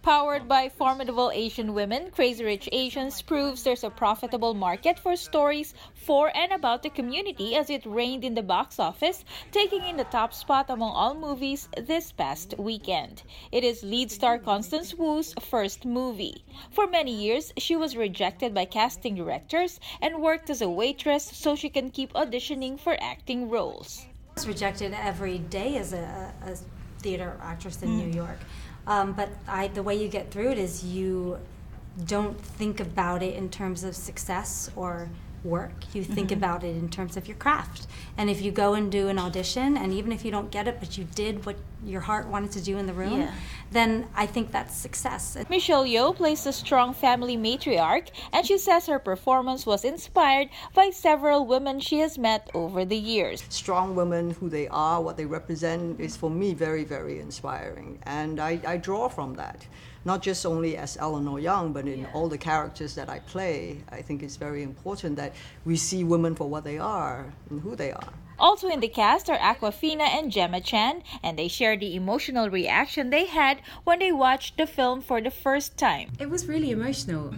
Powered by formidable Asian women, Crazy Rich Asians proves there's a profitable market for stories for and about the community as it reigned in the box office, taking in the top spot among all movies this past weekend. It is lead star Constance Wu's first movie. For many years, she was rejected by casting directors and worked as a waitress so she can keep auditioning for acting roles. I was rejected every day as a theater actress in New York. But the way you get through it is you don't think about it in terms of success or work. You think about it in terms of your craft. And if you go and do an audition, and even if you don't get it, but you did what your heart wanted to do in the room, then I think that's success. Michelle Yeoh plays a strong family matriarch, and she says her performance was inspired by several women she has met over the years. Strong women, who they are, what they represent, is for me very, very inspiring. And I draw from that. Not just only as Eleanor Young, but in all the characters that I play. I think it's very important that we see women for what they are and who they are. Also in the cast are Awkwafina and Gemma Chan, and they share the emotional reaction they had when they watched the film for the first time. It was really emotional,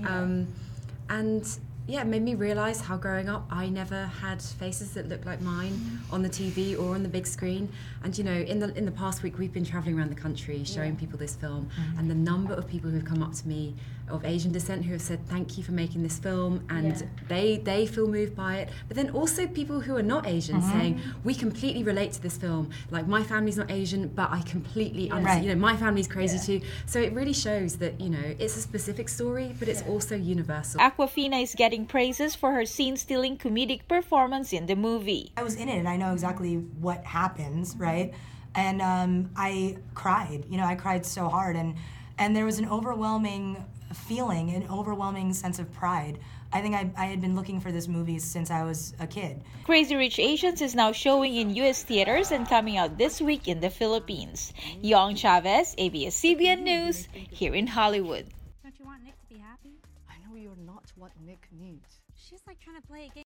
and yeah, it made me realise how growing up I never had faces that looked like mine on the TV or on the big screen. And you know, in the past week we've been travelling around the country showing people this film, and the number of people who have come up to me of Asian descent who have said thank you for making this film, and they feel moved by it. But then also people who are not Asian saying we completely relate to this film. Like, my family's not Asian, but I completely understand. You know, my family's crazy too. So it really shows that, you know, it's a specific story, but it's also universal. Awkwafina is getting praises for her scene-stealing comedic performance in the movie. I was in it and I know exactly what happens, right? And I cried. You know, I cried so hard, and there was an overwhelming feeling, an overwhelming sense of pride. I think I had been looking for this movie since I was a kid. Crazy Rich Asians is now showing in US theaters and coming out this week in the Philippines. Young Chavez, ABS-CBN News, here in Hollywood. Don't you want Nick to be happy? I know you're not what Nick needs. She's like trying to play a game.